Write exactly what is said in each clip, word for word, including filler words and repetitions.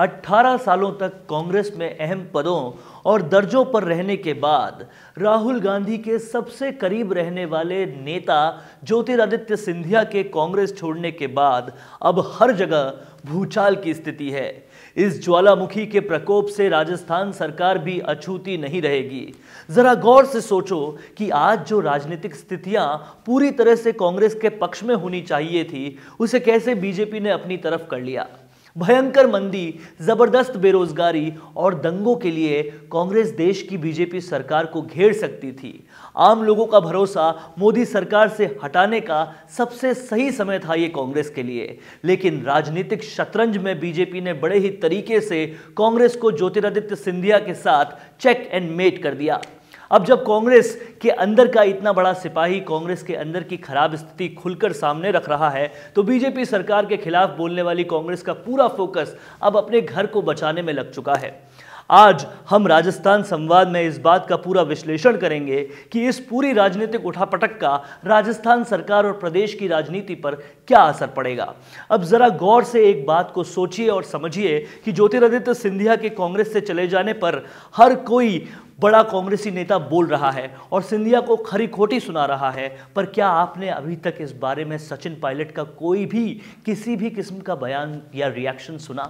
अठारह सालों तक कांग्रेस में अहम पदों और दर्जों पर रहने के बाद राहुल गांधी के सबसे करीब रहने वाले नेता ज्योतिरादित्य सिंधिया के कांग्रेस छोड़ने के बाद अब हर जगह भूचाल की स्थिति है। इस ज्वालामुखी के प्रकोप से राजस्थान सरकार भी अछूती नहीं रहेगी। जरा गौर से सोचो कि आज जो राजनीतिक स्थितियां पूरी तरह से कांग्रेस के पक्ष में होनी चाहिए थी, उसे कैसे बीजेपी ने अपनी तरफ कर लिया। भयंकर मंदी, जबरदस्त बेरोजगारी और दंगों के लिए कांग्रेस देश की बीजेपी सरकार को घेर सकती थी। आम लोगों का भरोसा मोदी सरकार से हटाने का सबसे सही समय था ये कांग्रेस के लिए, लेकिन राजनीतिक शतरंज में बीजेपी ने बड़े ही तरीके से कांग्रेस को ज्योतिरादित्य सिंधिया के साथ चेक एंड मेट कर दिया। अब जब कांग्रेस के अंदर का इतना बड़ा सिपाही कांग्रेस के अंदर की खराब स्थिति खुलकर सामने रख रहा है, तो बीजेपी सरकार के खिलाफ बोलने वाली कांग्रेस का पूरा फोकस अब अपने घर को बचाने में लग चुका है। आज हम राजस्थान संवाद में इस बात का पूरा विश्लेषण करेंगे कि इस पूरी राजनीतिक उठापटक का राजस्थान सरकार और प्रदेश की राजनीति पर क्या असर पड़ेगा। अब जरा गौर से एक बात को सोचिए और समझिए कि ज्योतिरादित्य सिंधिया के कांग्रेस से चले जाने पर हर कोई बड़ा कांग्रेसी नेता बोल रहा है और सिंधिया को खरी खोटी सुना रहा है, पर क्या आपने अभी तक इस बारे में सचिन पायलट का कोई भी किसी भी किस्म का बयान या रिएक्शन सुना?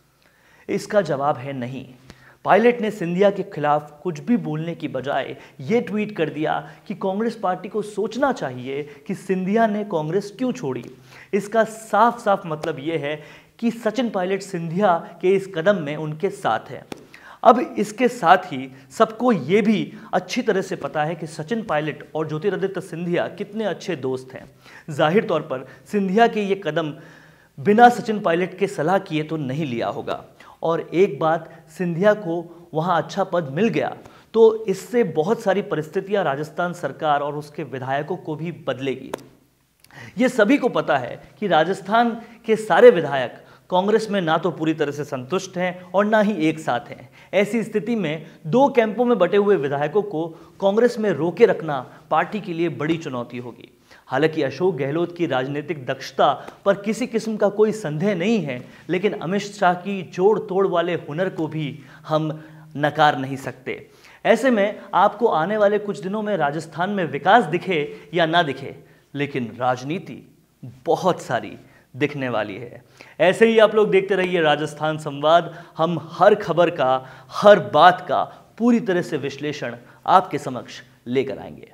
इसका जवाब है नहीं। पायलट ने सिंधिया के खिलाफ कुछ भी बोलने की बजाय ये ट्वीट कर दिया कि कांग्रेस पार्टी को सोचना चाहिए कि सिंधिया ने कांग्रेस क्यों छोड़ी। इसका साफ साफ मतलब ये है कि सचिन पायलट सिंधिया के इस कदम में उनके साथ है। अब इसके साथ ही सबको ये भी अच्छी तरह से पता है कि सचिन पायलट और ज्योतिरादित्य सिंधिया कितने अच्छे दोस्त हैं। जाहिर तौर पर सिंधिया के ये कदम बिना सचिन पायलट के सलाह किए तो नहीं लिया होगा। और एक बात, सिंधिया को वहाँ अच्छा पद मिल गया तो इससे बहुत सारी परिस्थितियाँ राजस्थान सरकार और उसके विधायकों को भी बदलेगी। ये सभी को पता है कि राजस्थान के सारे विधायक कांग्रेस में ना तो पूरी तरह से संतुष्ट हैं और ना ही एक साथ हैं। ऐसी स्थिति में दो कैंपों में बटे हुए विधायकों को कांग्रेस में रोके रखना पार्टी के लिए बड़ी चुनौती होगी। हालांकि अशोक गहलोत की राजनीतिक दक्षता पर किसी किस्म का कोई संदेह नहीं है, लेकिन अमित शाह की जोड़ तोड़ वाले हुनर को भी हम नकार नहीं सकते। ऐसे में आपको आने वाले कुछ दिनों में राजस्थान में विकास दिखे या ना दिखे, लेकिन राजनीति बहुत सारी दिखने वाली है। ऐसे ही आप लोग देखते रहिए राजस्थान संवाद। हम हर खबर का, हर बात का पूरी तरह से विश्लेषण आपके समक्ष लेकर आएंगे।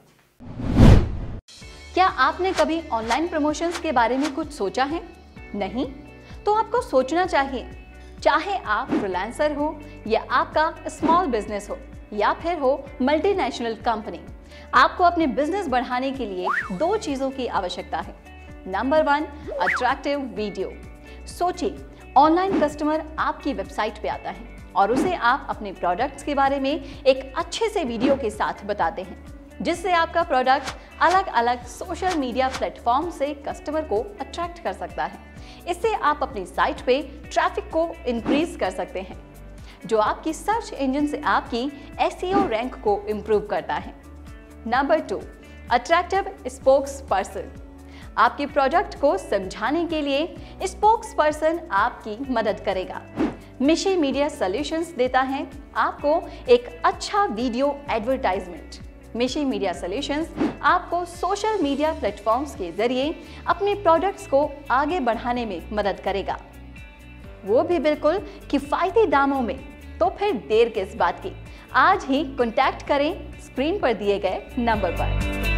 क्या आपने कभी ऑनलाइन प्रमोशंस के बारे में कुछ सोचा है? नहीं? तो आपको सोचना चाहिए। चाहे आप फ्रीलांसर हो या आपका स्मॉल बिजनेस हो या फिर हो मल्टीनेशनल कंपनी, आपको अपने बिजनेस बढ़ाने के लिए दो चीजों की आवश्यकता है। Number one, attractive video. सोचिए, ऑनलाइन कस्टमर आपकी वेबसाइट पे आता है और उसे आप अपने प्रोडक्ट्स के बारे में एक अच्छे से वीडियो के साथ बताते हैं, जिससे आपका प्रोडक्ट अलग अलग सोशल मीडिया प्लेटफॉर्म से कस्टमर को अट्रैक्ट कर सकता है। इससे आप अपनी साइट पे ट्रैफिक को इंक्रीज कर सकते हैं, जो आपकी सर्च इंजन से आपकी एसईओ रैंक को इम्प्रूव करता है। Number two, attractive spokesperson. आपके प्रोडक्ट को समझाने के लिए स्पोक्स पर्सन आपकी मदद करेगा। मिशी मीडिया सॉल्यूशंस देता है आपको एक अच्छा video advertisement. Mishi media solutions आपको सोशल मीडिया प्लेटफॉर्म्स के जरिए अपने प्रोडक्ट्स को आगे बढ़ाने में मदद करेगा, वो भी बिल्कुल किफायती दामों में। तो फिर देर किस बात की, आज ही कॉन्टैक्ट करें स्क्रीन पर दिए गए नंबर पर।